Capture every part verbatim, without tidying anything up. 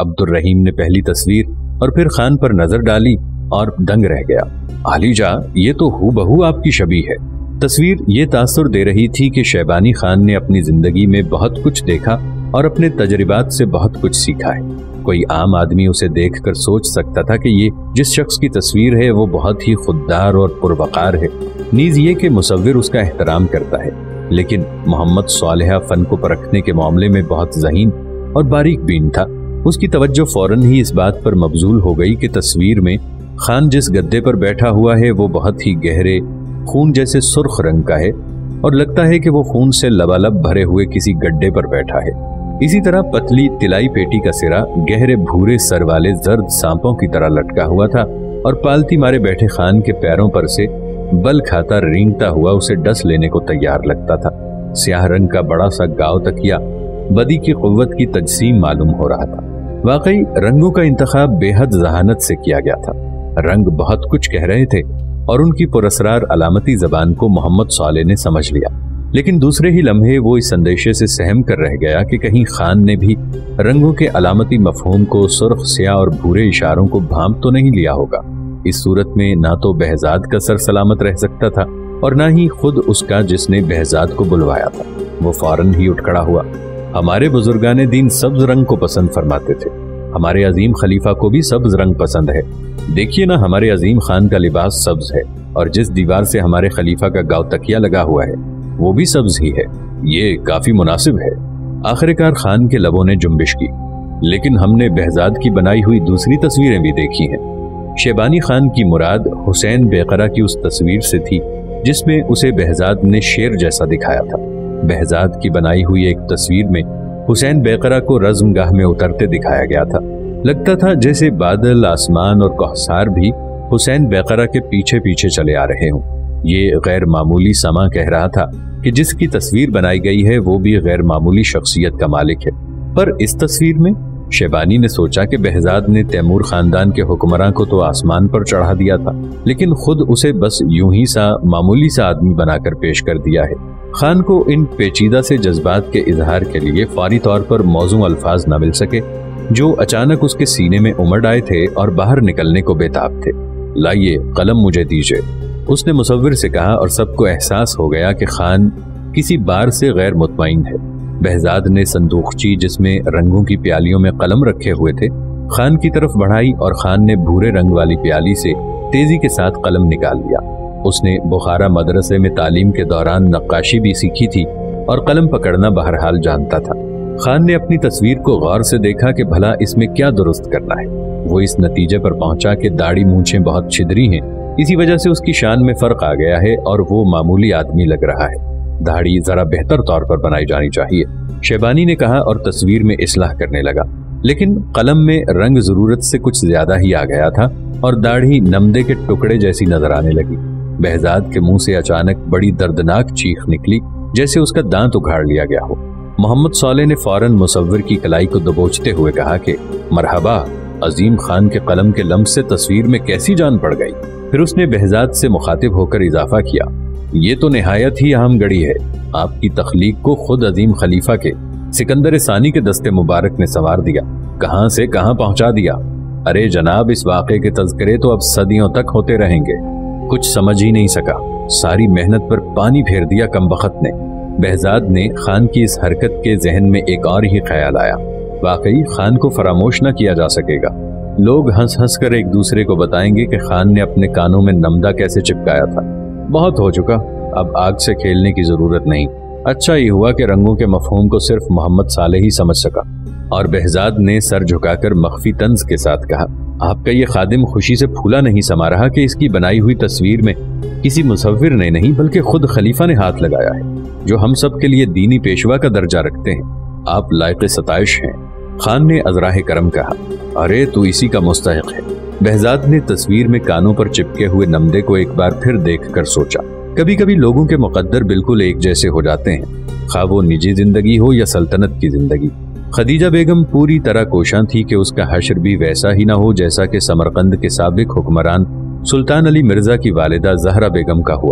अब्दुर्रहीम ने पहली तस्वीर और फिर खान पर नजर डाली और दंग रह गया। आलीजा, ये तो हूबहू आपकी शबीह है। तस्वीर ये तासुर दे रही थी कि शैबानी खान ने अपनी जिंदगी में बहुत कुछ देखा और अपने तजर्बात से बहुत कुछ सीखा है। कोई आम आदमी उसे देखकर सोच सकता था कि ये जिस शख्स की तस्वीर है वो बहुत ही खुददार और पुरवकार है, नीज ये कि मुसव्विर उसका एहतराम करता है। लेकिन मोहम्मद सालेह फन को परखने के मामले में बहुत ज़हीन और बारीक बीन था। उसकी तवज्जो फौरन ही इस बात पर मबजूल हो गई कि तस्वीर में खान जिस गद्दे पर बैठा हुआ है वो बहुत ही गहरे खून जैसे सुर्ख रंग का है और लगता है कि वो खून से लबालब भरे हुए किसी गड्ढे पर बैठा है। इसी तरह पतली तिलाई पेटी का सिरा गहरे भूरे सर वाले जर्द सांपों की तरह लटका हुआ था और पालती मारे बैठे खान के पैरों पर से बल खाता रेंगता हुआ उसे डस लेने को तैयार लगता था। स्याह रंग का बड़ा सा गाव तकिया बदी की कुव्वत की तजसीम मालूम हो रहा था। वाकई रंगों का इंतखाब बेहद जहानत से किया गया था। रंग बहुत कुछ कह रहे थे और उनकी पुरस्रार अलामती जबान को मोहम्मद सालेह ने समझ लिया। लेकिन दूसरे ही लम्हे वो इस अंदेशे से सहम कर रह गया कि कहीं खान ने भी रंगों के अलामती मफहूम को सुर्ख, स्याह और भूरे इशारों को भांप तो नहीं लिया होगा। इस सूरत में ना तो behzad का सर सलामत रह सकता था और ना ही खुद उसका जिसने behzad को बुलवाया था। वो फौरन ही उठ खड़ा हुआ। हमारे बुजुर्गाने दीन सब्ज रंग को पसंद फरमाते थे। हमारे अजीम खलीफा को भी सब्ज रंग पसंद है। देखिए ना, हमारे अजीम खान का लिबास सब्ज है और जिस दीवार से हमारे खलीफा का गाव तकिया लगा हुआ है वो भी सब्ज ही है। ये काफी मुनासिब है। आखिरकार खान के लबों ने जुम्बिश की। लेकिन हमने behzad की बनाई हुई दूसरी तस्वीरें भी देखी हैं। शैबानी खान की मुराद हुसैन बेकरा की उस तस्वीर से थी जिसमें उसे behzad ने शेर जैसा दिखाया था। behzad की बनाई हुई एक तस्वीर में हुसैन बेकरा को रज़्मगाह में उतरते दिखाया गया था। लगता था जैसे बादल, आसमान और कौसार भी हुसैन बेकरा के पीछे पीछे चले आ रहे हों। ये गैर मामूली समा कह रहा था कि जिसकी तस्वीर बनाई गई है वो भी गैर मामूली शख्सियत का मालिक है। पर इस तस्वीर में शैबानी ने सोचा कि behzad ने तैमूर खानदान के हुक्मरान को तो आसमान पर चढ़ा दिया था, लेकिन खुद उसे बस यूं ही सा मामूली सा आदमी बनाकर पेश कर दिया है। खान को इन पेचीदा से जज्बात के इजहार के लिए फौरी तौर पर मौजू अल्फाज न मिल सके जो अचानक उसके सीने में उमड़ आए थे और बाहर निकलने को बेताब थे। लाइए कलम मुझे दीजिए, उसने मुसव्विर से कहा और सबको एहसास हो गया कि खान किसी बार से गैर मुतमईन है। behzad ने संदूकची जिसमें रंगों की प्यालियों में कलम रखे हुए थे खान की तरफ बढ़ाई और खान ने भूरे रंग वाली प्याली से तेजी के साथ कलम निकाल लिया। उसने बुखारा मदरसे में तालीम के दौरान नक्काशी भी सीखी थी और कलम पकड़ना बहरहाल जानता था। खान ने अपनी तस्वीर को गौर से देखा कि भला इसमें क्या दुरुस्त करना है। वो इस नतीजे पर पहुंचा कि दाढ़ी मूंछें बहुत छिदरी हैं, इसी वजह से उसकी शान में फर्क आ गया है और वो मामूली आदमी लग रहा है। दाढ़ी जरा बेहतर तौर पर बनाई जानी चाहिए, शैबानी ने कहा और तस्वीर में इस्लाह करने लगा। लेकिन कलम में रंग जरूरत से कुछ ज्यादा ही आ गया था और दाढ़ी नमदे के टुकड़े जैसी नजर आने लगी। behzad के मुंह से अचानक बड़ी दर्दनाक चीख निकली जैसे उसका दांत उखाड़ लिया गया हो। मोहम्मद सालेह ने फौरन मुसव्विर की कलाई को दबोचते हुए कहा कि मरहबा, अजीम खान के कलम के लम्स से तस्वीर में कैसी जान पड़ गई। फिर उसने behzad से मुखातिब होकर इजाफा किया, ये तो निहायत ही अहम घड़ी है। आपकी तख्लीक को खुद अजीम खलीफा के सिकंदर सानी के दस्ते मुबारक ने संवार दिया, कहां से कहां पहुंचा दिया। अरे जनाब, इस वाक़े के तज़किरे तो अब सदियों तक होते रहेंगे। कुछ समझ ही नहीं सका, सारी मेहनत पर पानी फेर दिया कमबख्त ने। behzad ने खान की इस हरकत के जहन में एक और ही ख्याल आया, वाकई खान को फरामोश न किया जा सकेगा। लोग हंस हंस कर एक दूसरे को बताएंगे कि खान ने अपने कानों में नमदा कैसे चिपकाया था। बहुत हो चुका, अब आग से खेलने की जरूरत नहीं। अच्छा ये हुआ कि रंगों के मफहूम को सिर्फ मोहम्मद सालेह ही समझ सका। और behzad ने सर झुकाकर मख्फी तंज के साथ कहा, आपका ये खादिम खुशी से फूला नहीं समा रहा कि इसकी बनाई हुई तस्वीर में किसी मुसव्विर ने नहीं बल्कि खुद खलीफा ने हाथ लगाया है, जो हम सब के लिए दीनी पेशवा का दर्जा रखते हैं। आप लायक सताइश हैं। खान ने अजराह करम कहा, अरे तू इसी का मुस्तहिक है। behzad ने तस्वीर में कानों पर चिपके हुए नमदे को एक बार फिर देखकर सोचा, कभी कभी लोगों के मुकद्दर बिल्कुल एक जैसे हो जाते हैं, खा वो निजी जिंदगी हो या सल्तनत की जिंदगी। खदीजा बेगम पूरी तरह कोशां थी कि उसका हश्र भी वैसा ही ना हो जैसा कि समरकंद के साबिक हुक्मरान सुल्तान अली मिर्जा की वालिदा जहरा बेगम का हुआ था।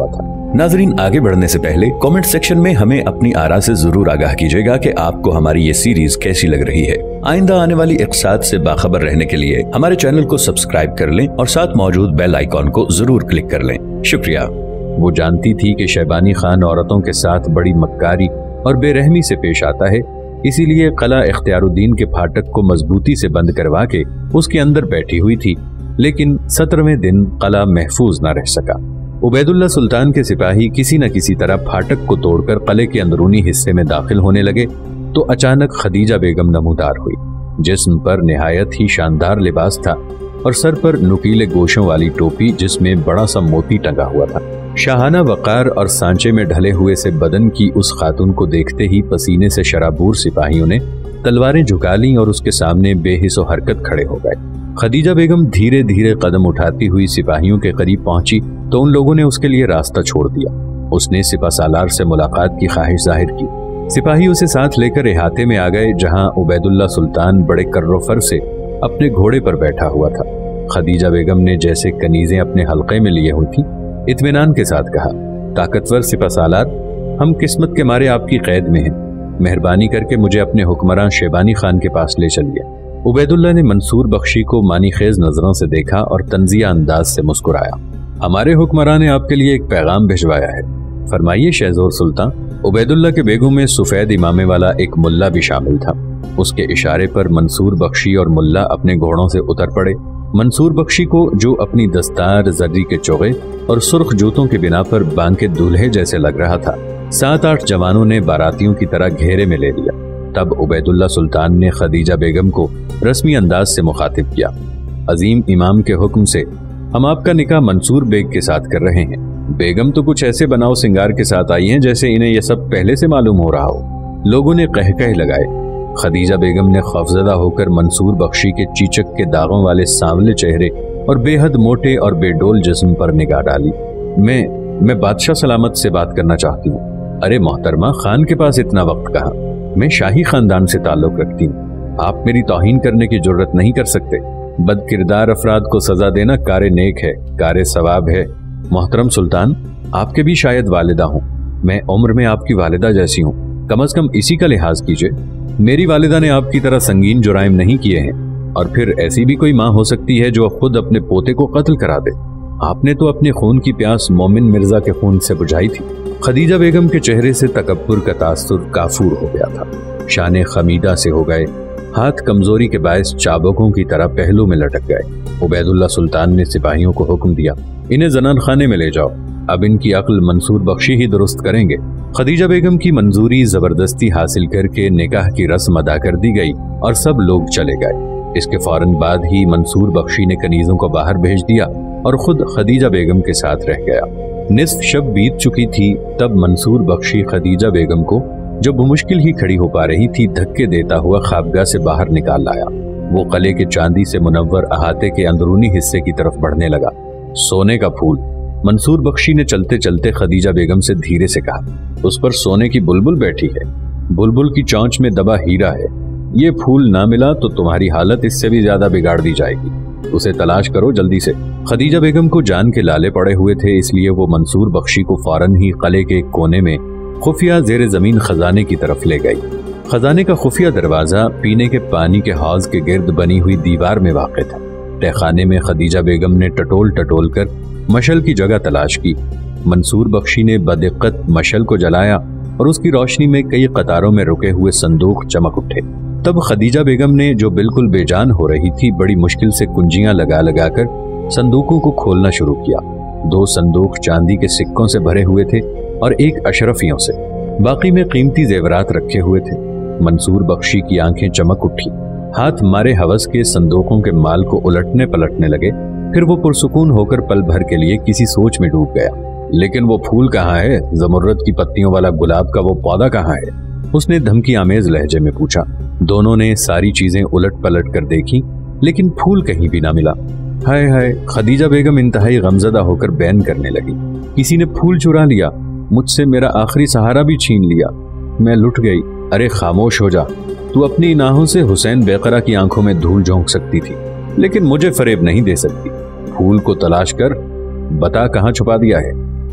नाजरीन, आगे बढ़ने से पहले कमेंट सेक्शन में हमें अपनी आरा से जरूर आगाह कीजिएगा कि आपको हमारी ये सीरीज कैसी लग रही है। आइंदा आने वाली इक़्तिसाद से बाखबर रहने के लिए हमारे चैनल को सब्सक्राइब कर लें और साथ मौजूद बेल आइकॉन को जरूर क्लिक कर लें। शुक्रिया। वो जानती थी कि शैबानी खान औरतों के साथ बड़ी मक्कारी और बेरहमी से पेश आता है, इसीलिए कला इख्तियारुद्दीन के फाटक को मजबूती से बंद करवा के उसके अंदर बैठी हुई थी। लेकिन सत्रहवें दिन कला महफूज न रह सका। उबैदुल्ला सुल्तान के सिपाही किसी न किसी तरह फाटक को तोड़कर किले के अंदरूनी हिस्से में दाखिल होने लगे तो अचानक खदीजा बेगम नमूदार हुई। जिस्म पर निहायत ही शानदार लिबास था और सर पर नुकीले गोशों वाली टोपी जिसमें बड़ा सा मोती टंगा हुआ था। शाहाना वकार और सांचे में ढले हुए से बदन की उस खातून को देखते ही पसीने से शराबूर सिपाहियों ने तलवारें झुका लीं और उसके सामने बेहिसो हरकत खड़े हो गए। खदीजा बेगम धीरे धीरे कदम उठाती हुई सिपाहियों के करीब पहुंची तो उन लोगों ने उसके लिए रास्ता छोड़ दिया। उसने सिपा सालार से मुलाकात की ख्वाहिश जाहिर की। सिपाही उसे साथ लेकर इहाते में आ गए जहां उबैदुल्ला सुल्तान बड़े कर्रोफर से अपने घोड़े पर बैठा हुआ था। खदीजा बेगम ने जैसे कनीजें अपने हल्के में लिए हुई थी, इत्मीनान के साथ कहा, ताकतवर सिपा सालार, हम किस्मत के मारे आपकी कैद में हैं। मेहरबानी करके मुझे अपने हुक्मरान शैबानी खान के पास ले चलिए। उबैदुल्ला ने मंसूर बख्शी को मानीखेज नजरों से देखा और तंजिया अंदाज से मुस्कुराया। हमारे हुक्मरान ने आपके लिए एक पैगाम भिजवाया है। फरमाइए शहजोर सुल्तान। उबैदुल्ला के बेगों में सफेद इमामे वाला एक मुल्ला भी शामिल था। उसके इशारे पर मंसूर बख्शी और मुल्ला अपने घोड़ों से उतर पड़े। मंसूर बख्शी को, जो अपनी दस्तार, जर्री के चोगे और सुर्ख जूतों के बिना पर बांके दूल्हे जैसे लग रहा था, सात आठ जवानों ने बारातियों की तरह घेरे में ले लिया। तब उबैदुल्ला सुल्तान ने खदीजा बेगम को रस्मी अंदाज से मुखातिब किया। अजीम इमाम के हुक्म से हम आपका निकाह मंसूर बेग के साथ कर रहे हैं। बेगम तो कुछ ऐसे बनाव सिंगार के साथ आई हैं जैसे इन्हें यह सब पहले से मालूम हो रहा हो। लोगों ने कह कह लगाए। खदीजा बेगम ने खौफजदा होकर मंसूर बख्शी के चीचक के दागों वाले सांवले चेहरे और बेहद मोटे और बेडोल जिस्म पर निगाह डाली। मैं मैं बादशाह सलामत से बात करना चाहती हूँ। अरे मोहतरमा, खान के पास इतना वक्त कहाँ? मैं शाही खानदान से ताल्लुक रखती हूँ। आप मेरी तौहीन करने की जुर्रत नहीं कर सकते। बदकिरदार अफराद को सजा देना कारे नेक है, कारे सवाब है। मोहतरम सुल्तान, आपके भी शायद वालिदा हूँ। मैं उम्र में आपकी वालिदा जैसी हूँ, कम अज कम इसी का लिहाज कीजिए। मेरी वालिदा ने आपकी तरह संगीन जुराइम नहीं किए हैं। और फिर ऐसी भी कोई माँ हो सकती है जो खुद अपने पोते को कत्ल करा दे। आपने तो अपने खून की प्यास मोमिन मिर्जा के खून से बुझाई थी। खदीजा बेगम के चेहरे से तकब्बुर का तासुर काफूर हो गया था। शाने खमीदा से हो गए, हाथ कमजोरी के बायस चाबुकों की तरह पहलू में लटक गए। उबैदुल्ला सुल्तान ने सिपाहियों को हुक्म दिया, इन्हें जनान खाने में ले जाओ। अब इनकी अक्ल मंसूर बख्शी ही दुरुस्त करेंगे। खदीजा बेगम की मंजूरी जबरदस्ती हासिल करके निकाह की रस्म अदा कर दी गई और सब लोग चले गए। इसके फौरन बाद ही मंसूर बख्शी ने कनीजों को बाहर भेज दिया और खुद खदीजा बेगम के साथ रह गया। निस्फ शब बीत चुकी थी तब मंसूर बख्शी खदीजा बेगम को, जो बमुश्किल ही खड़ी हो पा रही थी, धक्के देता हुआ ख्वाबगाह से बाहर निकाल लाया। वो किले के चांदी से मुनव्वर अहाते के अंदरूनी हिस्से की तरफ बढ़ने लगा। सोने का फूल, मंसूर बख्शी ने चलते चलते खदीजा बेगम से धीरे से कहा, उस पर सोने की बुलबुल बैठी है। बुलबुल की चोंच में दबा हीरा है। ये फूल ना मिला तो तुम्हारी हालत इससे भी ज्यादा बिगाड़ दी जाएगी। उसे तलाश करो जल्दी से। खदीजा बेगम को जान के लाले पड़े हुए थे, इसलिए वो मंसूर बख्शी को फौरन ही किले के एक कोने में खुफिया जेर जमीन खजाने की तरफ ले गई। खजाने का खुफिया दरवाजा पीने के पानी के हौज के गिर्द बनी हुई दीवार में वाक़ था। तहखाने में खदीजा बेगम ने टटोल टटोल कर मशल की जगह तलाश की। मंसूर बख्शी ने बदिक्कत मशल को जलाया और उसकी रोशनी में कई कतारों में रुके हुए संदूक चमक उठे। तब खदीजा बेगम ने, जो बिल्कुल बेजान हो रही थी, बड़ी मुश्किल से कुंजियां लगा लगा कर संदूकों को खोलना शुरू किया। दो संदूक चांदी के सिक्कों से भरे हुए थे और एक अशरफियों से, बाकी में कीमती जेवरात रखे हुए थे। मंसूर बख्शी की आंखें चमक उठी। हाथ मारे हवस के संदूकों के माल को उलटने पलटने लगे। फिर वो पुरसुकून होकर पल भर के लिए किसी सोच में डूब गया। लेकिन वो फूल कहाँ है? जमुर्रत की पत्तियों वाला गुलाब का वो पौधा कहाँ है? उसने धमकी आमेज लहजे में पूछा। दोनों ने सारी चीजें उलट पलट कर देखी, लेकिन फूल कहीं भी ना मिला। हाय हाय, खदीजा बेगम इंतहाई गमजदा होकर बैन करने लगी। किसी ने फूल चुरा लिया, मुझसे मेरा आखिरी सहारा भी छीन लिया। मैं लुट गई। अरे खामोश हो जा, तू अपनी नाहों से हुसैन बेकरा की आंखों में धूल झोंक सकती थी, लेकिन मुझे फरेब नहीं दे सकती। फूल को तलाश कर बता कहाँ छुपा दिया है।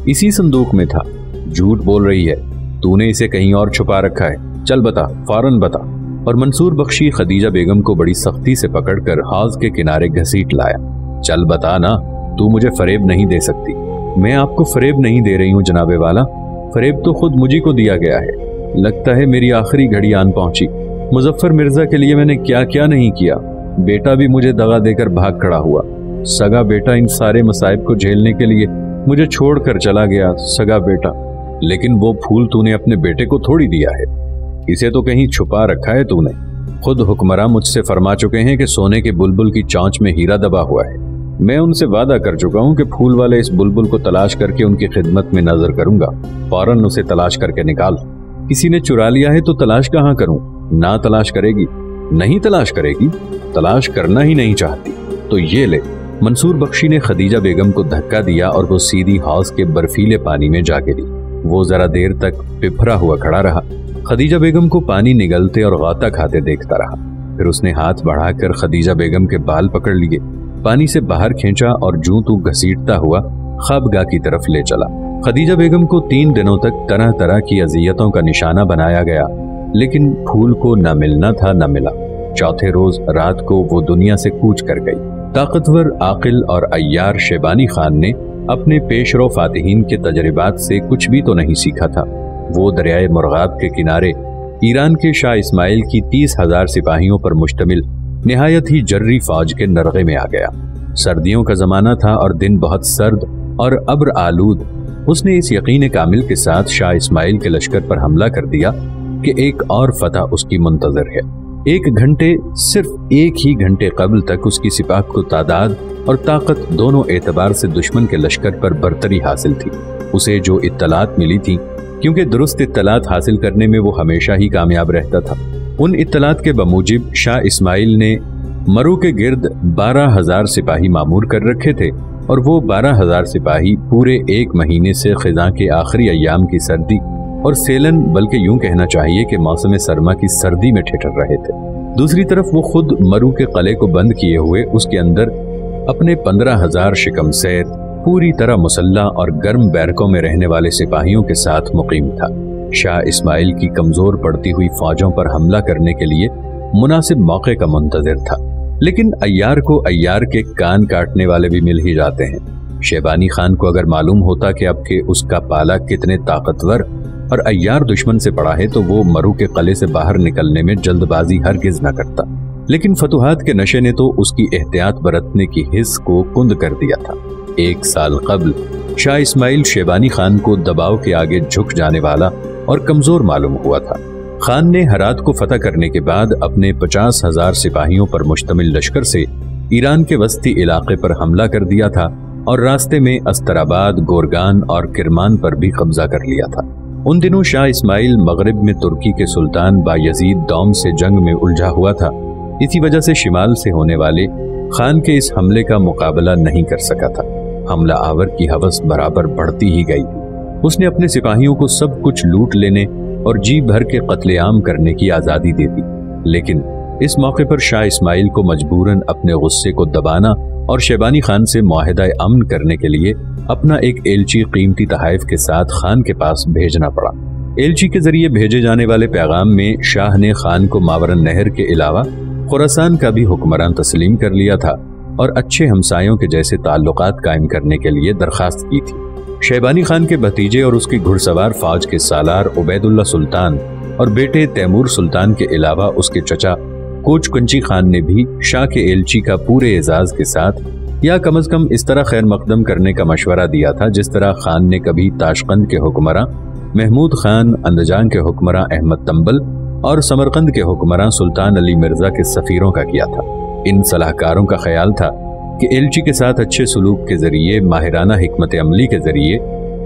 इसी संदूक में था। झूठ बोल रही है, तूने इसे कहीं और छुपा रखा है, चल बता, फौरन बता। और मंसूर बख्शी खदीजा बेगम को बड़ी सख्ती से पकड़कर हौज के किनारे घसीट लाया। चल बता ना, तू मुझे फरेब नहीं दे सकती। मैं आपको फरेब नहीं दे रही हूँ जनाबे वाला, फरेब तो खुद मुझी को दिया गया है। लगता है मेरी आखिरी घड़ी आन पहुंची। मुजफ्फर मिर्जा के लिए मैंने क्या क्या नहीं किया। बेटा भी मुझे दगा देकर भाग खड़ा हुआ। सगा बेटा इन सारे मसाइब को झेलने के लिए मुझे छोड़कर चला गया, सगा बेटा। लेकिन वो फूल तूने अपने बेटे को थोड़ी दिया है, इसे तो कहीं छुपा रखा है तूने। खुद हुक्मरान मुझसे फरमा चुके हैं कि सोने के बुलबुल की चोंच में हीरा दबा हुआ है। मैं उनसे वादा कर चुका हूं कि फूल वाले इस बुलबुल को तलाश करके उनकी खिदमत में नजर करूंगा। फौरन उसे तलाश करके निकाल। किसी ने चुरा लिया है तो तलाश कहां करूं? ना तलाश करेगी, नहीं तलाश करेगी, तलाश करना ही नहीं चाहती तो ये ले। मंसूर बख्शी ने खदीजा बेगम को धक्का दिया और वो सीधी हौज के बर्फीले पानी में जा गिरी। वो जरा देर तक पिपरा हुआ खड़ा रहा। खदीजा बेगम को पानी निगलते और गाता खाते देखता रहा। फिर उसने हाथ बढ़ाकर खदीजा बेगम के बाल पकड़ लिए, पानी से बाहर खींचा और जूं तू घसीटता हुआ ख्वाबगाह की तरफ ले चला। खदीजा बेगम को तीन दिनों तक तरह तरह की अजियतों का निशाना बनाया गया, लेकिन फूल को न मिलना था न मिला। चौथे रोज रात को वो दुनिया से कूच कर गई। ताकतवर, आकिल और अय्यार शेबानी खान ने अपने पेशरो फातिहीन के तजर्बात से कुछ भी तो नहीं सीखा था। वो दरियाए मुर्गाब के किनारे ईरान के शाह इस्माइल की तीस हजार सिपाहियों पर मुश्तमिल निहायत ही जर्री फौज के नरगे में आ गया। सर्दियों का जमाना था और दिन बहुत सर्द और अब्र आलूद। उसने इस यकीन कामिल के साथ शाह इस्माइल के लश्कर पर हमला कर दिया कि एक और फतह उसकी मुंतजर है। एक घंटे, सिर्फ एक ही घंटे कबल तक उसकी सिपाह को तादाद और ताकत दोनों एतबार से दुश्मन के लश्कर पर बरतरी हासिल थी। उसे जो इत्तलात मिली थी, क्योंकि दुरुस्त इत्तलात हासिल करने में वो हमेशा ही कामयाब रहता था, उन इत्तलात के बमूजिब शाह इस्माइल ने मरू के गिर्द बारह हजार सिपाही मामूर कर रखे थे और वो बारह हजार सिपाही पूरे एक महीने से खिज़ां के आखिरी अय्याम की सर्दी और सेलन, बल्कि यूं कहना चाहिए कि मौसम सरमा की सर्दी में ठिठर रहे थे। दूसरी तरफ वो खुद मरू के किले को बंद किए हुए उसके अंदर अपने पंद्रह हजार शिकम सैर पूरी तरह मुसल्ला और गर्म बैरकों में रहने वाले सिपाहियों के साथ मुकीम था। शाह इस्माइल की कमजोर पड़ती हुई फौजों पर हमला करने के लिए मुनासिब मौके का मुंतजिर था। लेकिन अय्यार को अय्यार के कान काटने वाले भी मिल ही जाते हैं। शेबानी खान को अगर मालूम होता कि अब के उसका पाला कितने ताकतवर और अय्यार दुश्मन से पड़ा है तो वो मरू के किले से बाहर निकलने में जल्दबाजी हरगिज न करता। लेकिन फतुहात के नशे ने तो उसकी एहतियात बरतने की हिस्स को कुंद कर दिया था। एक साल कबल शाह इस्माइल शेबानी खान को दबाव के आगे झुक जाने वाला और कमजोर मालूम हुआ था। खान ने हरात को फतह करने के बाद अपने पचास हजार सिपाहियों पर मुश्तमिल लश्कर से ईरान के वस्ती इलाके पर हमला कर दिया था और रास्ते में अस्तराबाद, गोरगान और किरमान पर भी कब्जा कर लिया था। उन दिनों शाह इस्माइल मगरिब में तुर्की के सुल्तान बायजीद दौम से जंग में उलझा हुआ था। इसी वजह से शिमाल से होने वाले खान के इस हमले का मुकाबला नहीं कर सका था। हमला आवर की हवस बराबर बढ़ती ही गई। उसने अपने सिपाहियों को सब कुछ लूट लेने और जी भर के कत्लेआम करने की आज़ादी दे दी। लेकिन इस मौके पर शाह इस्माइल को मजबूरन अपने गुस्से को दबाना और शेबानी खान से मुआहिदा अमन करने के लिए अपना एक एलची कीमती तहाइफ के साथ खान के पास भेजना पड़ा। एलची के जरिए भेजे जाने वाले पैगाम में शाह ने खान को मावरन नहर के अलावा खुरासान का भी हुक्मरान तस्लीम कर लिया था और अच्छे हमसायों के जैसे ताल्लुकात कायम करने के लिए दरखास्त की थी। शेबानी खान के भतीजे और उसकी घुड़सवार फौज के सालार उबैदुल्ला सुल्तान और बेटे तैमूर सुल्तान के अलावा उसके चचा कोच कुंची खान ने भी शाह के एलची का पूरे एजाज के साथ या कम अज कम इस तरह खैर मकदम करने का मशवरा दिया था जिस तरह खान ने कभी ताशकंद के हुक्मरां महमूद खान, अंदजान के हुक्मरां अहमद तंबल और समरकंद के हुक्मरां सुल्तान अली मिर्जा के सफीरों का किया था। इन सलाहकारों का ख्याल था कि एलची के साथ अच्छे सलूक के जरिए, माहिराना हिकमत अमली के जरिए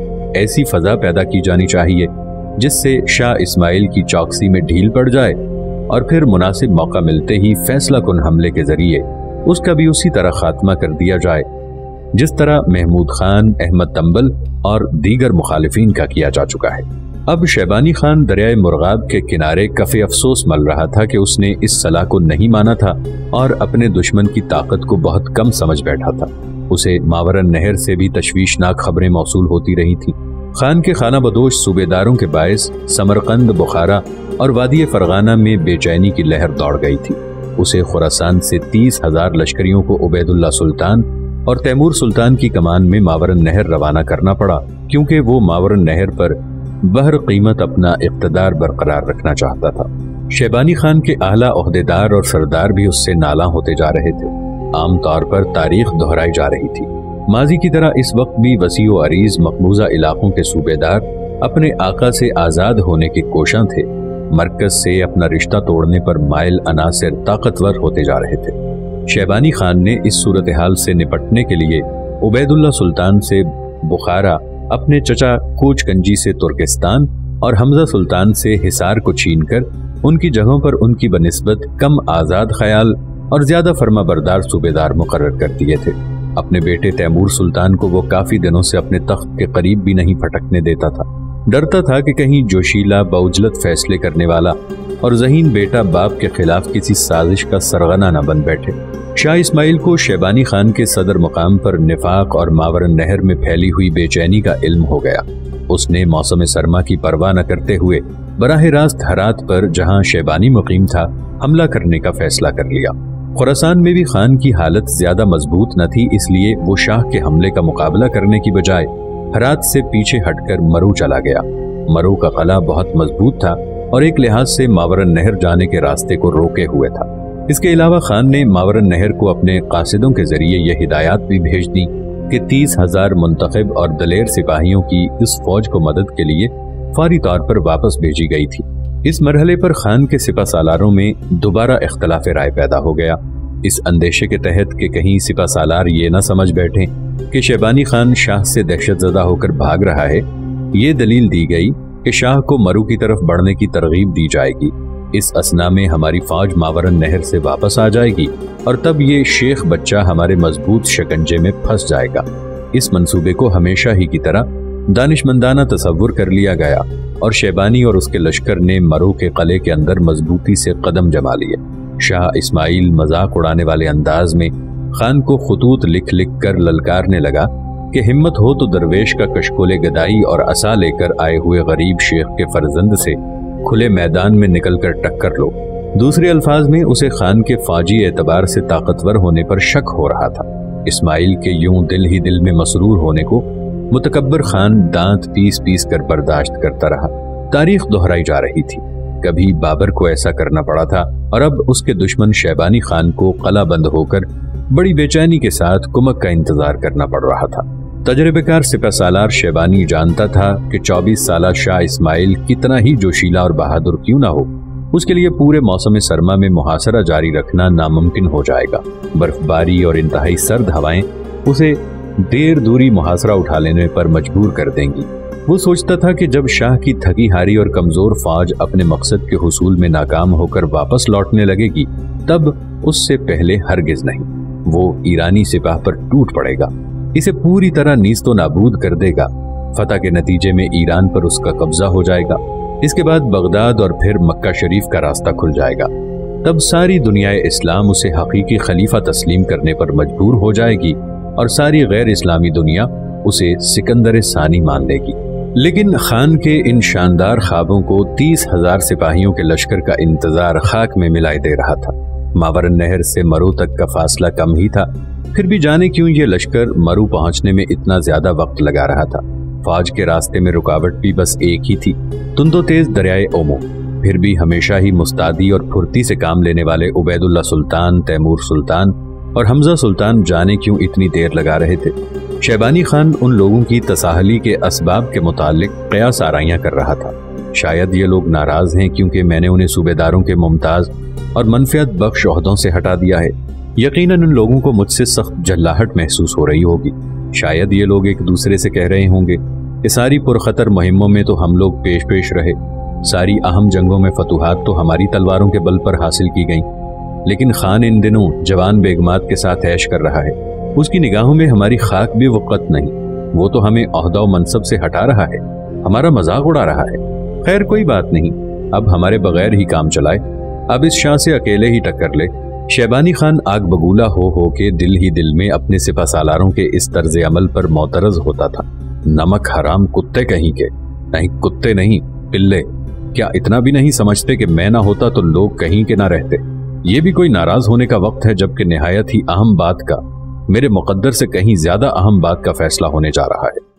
ऐसी फजा पैदा की जानी चाहिए जिससे शाह इस्माइल की चौकसी में ढील पड़ जाए और फिर मुनासिब मौका मिलते ही फैसला कुन हमले के जरिए उसका भी उसी तरह खात्मा कर दिया जाए जिस तरह महमूद खान, अहमद तंबल और दीगर मुखालिफिन का किया जा चुका है। अब शेबानी खान दरियाए मुर्गाब के किनारे कफे अफसोस मल रहा था कि उसने इस सलाह को नहीं माना था और अपने दुश्मन की ताकत को बहुत कम समझ बैठा था। اسے ماورن نہر سے بھی تشویشناک خبریں موصول ہوتی رہی تھیں۔ خان کے خانہ بدوش صوبیداروں کے باعث سمرقند، بخارا اور وادی فرغانہ میں بے چینی کی لہر دوڑ گئی تھی۔ اسے خراسان سے تیس ہزار لشکریوں کو عبید اللہ سلطان اور تیمور سلطان کی کمان میں ماورن نہر روانہ کرنا پڑا، کیونکہ وہ ماورن نہر پر بہر قیمت اپنا اقتدار برقرار رکھنا چاہتا تھا۔ شیبانی خان کے اعلیٰ عہدیدار اور سردار بھی اس سے نالاں ہوتے جا رہے تھے۔ عام طور پر تاریخ دہرائی جا رہی تھی۔ ماضی کی طرح اس وقت بھی وسیع و عریض مقبوضہ علاقوں کے صوبیدار اپنے آقا سے آزاد ہونے کے کوشاں تھے۔ مرکز سے اپنا رشتہ توڑنے پر مائل عناصر طاقتور ہوتے جا رہے تھے۔ شیبانی خان نے اس صورتحال سے نپٹنے کے لیے عبید اللہ سلطان سے بخارا، اپنے چچا کوچ کنجی سے ترکستان اور حمزہ سلطان سے حصار کو چھین کر ان کی جگہوں پر ان کی بنسبت کم آزاد خیال اور زیادہ فرما بردار صوبیدار مقرر کر دیے تھے۔ اپنے بیٹے تیمور سلطان کو وہ کافی دنوں سے اپنے تخت کے قریب بھی نہیں پھٹکنے دیتا تھا۔ ڈرتا تھا کہ کہیں جوشیلا، باوجلت فیصلے کرنے والا اور ذہین بیٹا باپ کے خلاف کسی سازش کا سرغنہ نہ بن بیٹھے۔ شاہ اسماعیل کو شیبانی خان کے صدر مقام پر نفاق اور ماورن نہر میں پھیلی ہوئی بے چینی کا علم ہو گیا۔ اس نے موسم سرما کی پرواہ نہ کرتے ہوئے براہ راست ہرات پر، جہاں شیبانی مقیم تھا، حملہ کرنے کا فیصلہ کر لیا۔ خراسان میں بھی خان کی حالت زیادہ مضبوط نہ تھی، اس لیے وہ شاہ کے حملے کا مقابلہ کرنے کی بجائے ہرات سے پیچھے ہٹ کر مرو چلا گیا۔ مرو کا قلعہ بہت مضبوط تھا اور ایک لحاظ سے ماورن نہر جانے کے راستے کو روکے ہوئے تھا۔ اس کے علاوہ خان نے ماورن نہر کو اپنے قاصدوں کے ذریعے یہ ہدایات بھی بھیج دی کہ تیس ہزار منتخب اور دلیر سپاہیوں کی اس فوج کو مدد کے لیے فوری طور پر واپس بھیجی گئی تھی۔ اس مرحلے پر خان کے سپہ سالاروں میں دوبارہ اختلاف رائے پیدا ہو گیا، اس اندیشے کے تحت کہ کہیں سپہ سالار یہ نہ سمجھ بیٹھیں کہ شیبانی خان شاہ سے دہشت زدہ ہو کر بھاگ رہا ہے۔ یہ دلیل دی گئی کہ شاہ کو مرو کی طرف بڑھنے کی ترغیب دی جائے گی، اس اثنا میں ہماری فوج ماورن نہر سے واپس آ جائے گی اور تب یہ شیخ بچہ ہمارے مضبوط شکنجے میں پھنس جائے گا۔ اس منصوبے کو ہمیشہ ہی کی طرح دانشمندانہ تصور کر لیا گیا اور شیبانی اور اس کے لشکر نے مرو کے قلعے کے اندر مضبوطی سے قدم جما لیے۔ شاہ اسماعیل مذاق اڑانے والے انداز میں خان کو خطوط لکھ لکھ کر للکارنے لگا کہ ہمت ہو تو درویش کا کشکول گدائی اور عصا لے کر آئے ہوئے غریب شیخ کے فرزند سے کھلے میدان میں نکل کر ٹکر لو۔ دوسرے الفاظ میں اسے خان کے فوجی اعتبار سے طاقتور ہونے پر شک ہو رہا تھا۔ اسماعیل کے یوں دل ہی دل میں مسرور ہونے کو متکبر خان دانت پیس پیس کر برداشت کرتا رہا۔ تاریخ دہرائی جا رہی تھی، کبھی بابر کو ایسا کرنا پڑا تھا اور اب اس کے دشمن شیبانی خان کو قلعہ بند ہو کر بڑی بے چینی کے ساتھ کمک کا انتظار کرنا پڑ رہا تھا۔ تجربہ کار سپہ سالار شیبانی جانتا تھا کہ چوبیس سالہ شاہ اسماعیل کتنا ہی جوشیلا اور بہادر کیوں نہ ہو، اس کے لیے پورے موسم سرما میں محاصرہ جاری رکھنا ناممکن ہو جائے گا۔ برف باری اور انتہائی سرد ہوائیں اسے دیر دوری محاصرہ اٹھا لینے پر مجبور کر دیں گی۔ وہ سوچتا تھا کہ جب شاہ کی تھکی ہاری اور کمزور فوج اپنے مقصد کے حصول میں ناکام ہو کر واپس لوٹنے لگے گی، تب اس سے پہلے ہرگز نہیں وہ ایرانی سپاہ پر ٹوٹ پڑے گا، اسے پوری طرح نیست و نابود کر دے گا۔ فتح کے نتیجے میں ایران پر اس کا قبضہ ہو جائے گا، اس کے بعد بغداد اور پھر مکہ شریف کا راستہ کھل جائے گا۔ تب ساری دنیا اسلام اسے حقیقی خلیفہ تسلیم کرنے پر مجبور ہو جائے گی اور ساری غیر اسلامی دنیا اسے سکندر ثانی مان لے گی۔ لیکن خان کے ان شاندار خوابوں کو تیس ہزار سپاہیوں کے لشکر کا انتظار خاک میں ملائے دے رہا تھا۔ ماورن نہر سے مرو تک کا فاصلہ کم ہی تھا، پھر بھی جانے کیوں یہ لشکر مرو پہنچنے میں اتنا زیادہ وقت لگا رہا تھا۔ فوج کے راستے میں رکاوٹ بھی بس ایک ہی تھی، تند و تیز دریائے اومو۔ پھر بھی ہمیشہ ہی مستعدی اور پھرتی سے کام لینے والے عبید اللہ سلطان، تیمور سلطان اور حمزہ سلطان جانے کیوں اتنی دیر لگا رہے تھے۔ شیبانی خان ان لوگوں کی تساہلی کے اسباب کے متعلق قیاس آرائیاں کر رہا تھا۔ شاید یہ لوگ ناراض ہیں کیونکہ میں نے انہیں صوبیداروں کے ممتاز اور منفعت بخش عہدوں سے ہٹا دیا ہے۔ یقیناً ان لوگوں کو مجھ سے سخت جلاہٹ محسوس ہو رہی ہوگی۔ شاید یہ لوگ ایک دوسرے سے کہہ رہے ہوں گے کہ ساری پرخطر مہموں میں تو ہم لوگ پیش پیش رہے، ساری اہم جنگوں میں فتوحات تو ہماری تلواروں کے بل پر حاصل کی گئیں، لیکن خان ان دنوں جوان بیگمات کے ساتھ عیش کر رہا ہے، اس کی نگاہوں میں ہماری خاک بھی وقت نہیں، وہ تو ہمیں عہدہ و منصب سے ہٹا رہا ہے، ہمارا مذاق اڑا رہا ہے۔ خیر کوئی بات نہیں، اب ہمارے بغیر ہی کام چلائے، اب اس شاہ سے اکیلے ہی ٹکر لے، शैबानी खान आग बगूला हो हो के दिल ही दिल में अपने सिपा सालारों के इस तर्ज अमल पर मोतरज होता था। नमक हराम कुत्ते कहीं के। नहीं, कुत्ते नहीं, पिल्ले। क्या इतना भी नहीं समझते कि मैं ना होता तो लोग कहीं के ना रहते? ये भी कोई नाराज होने का वक्त है, जबकि निहायत ही अहम बात का, मेरे मुकद्दर से कहीं ज्यादा अहम बात का फैसला होने जा रहा है।